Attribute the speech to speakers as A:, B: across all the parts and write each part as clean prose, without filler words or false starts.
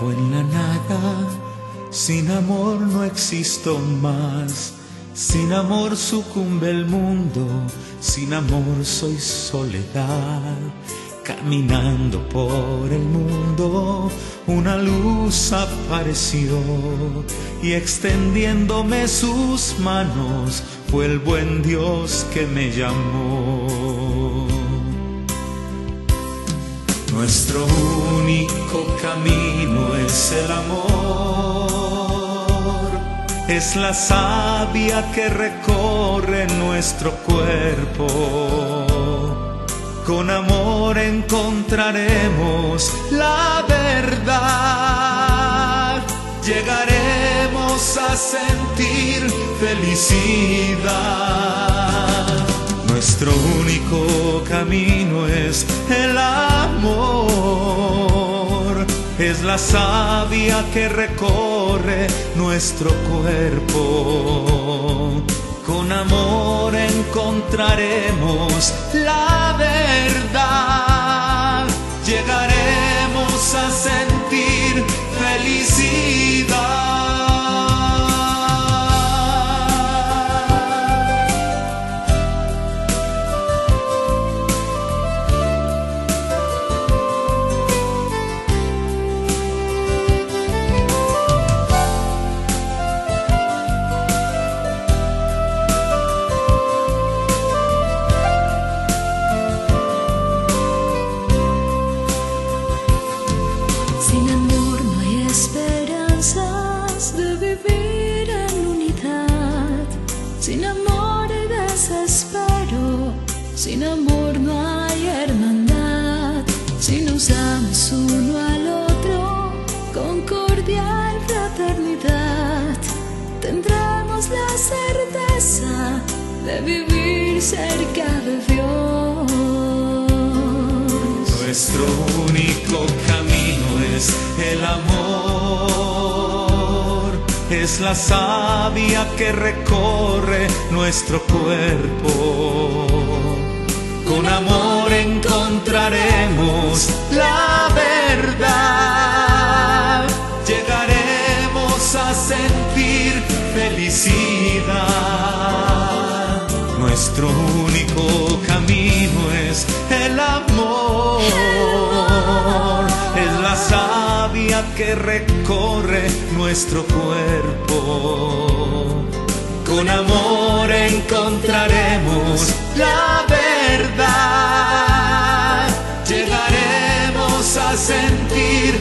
A: vivo en la nada, sin amor no existo más. Sin amor sucumbe el mundo, sin amor soy soledad. Caminando por el mundo, una luz apareció y extendiéndome sus manos, fue el buen Dios que me llamó. Nuestro único camino es el amor, es la savia que recorre nuestro cuerpo. Con amor encontraremos la verdad, llegaremos a sentir felicidad. Nuestro único camino es el amor, es la savia que recorre nuestro cuerpo. Con amor encontraremos la verdad, llegaremos a sentir felicidad.
B: Sin amor no hay esperanzas de vivir en unidad. Sin amor hay desespero, sin amor no hay hermandad. Si nos amamos uno al otro, concordia y fraternidad, tendremos la certeza de vivir cerca de Dios.
A: Nuestro único camino es el amor, es la savia que recorre nuestro cuerpo. Con amor encontraremos la verdad, llegaremos a sentir felicidad. Nuestro único camino es el amor, es la savia que recorre nuestro cuerpo. Con amor encontraremos la verdad, llegaremos a sentir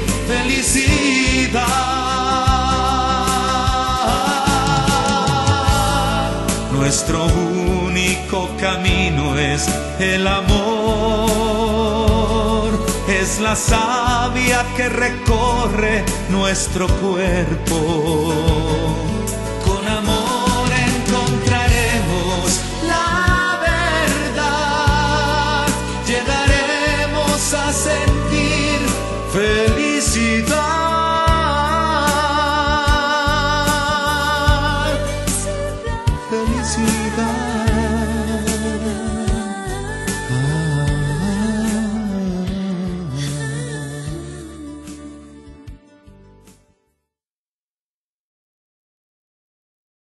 A: felicidad. Nuestro único camino es el amor, es la savia que recorre nuestro cuerpo.